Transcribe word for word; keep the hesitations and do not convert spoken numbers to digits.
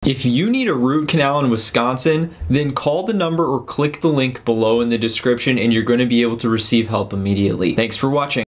If you need a root canal in Wisconsin, then call the number or click the link below in the description and you're going to be able to receive help immediately. Thanks for watching.